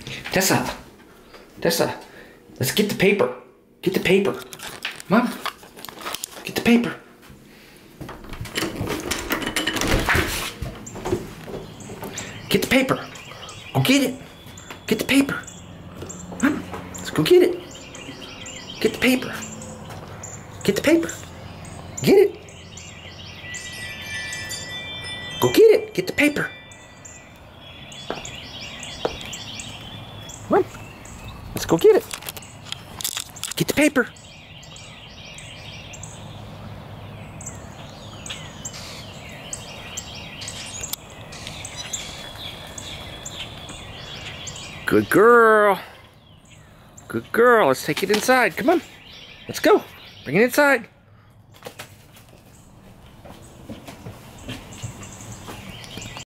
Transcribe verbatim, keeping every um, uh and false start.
Tessa, Tessa, let's get the paper. Get the paper. Come on. Get the paper. Get the paper. Go get it. Get the paper. Come on. Let's go get it. Get the paper. Get the paper. Get it. Go get it. Get the paper. Come on. Let's go get it. Get the paper. Good girl. Good girl. Let's take it inside. Come on. Let's go. Bring it inside.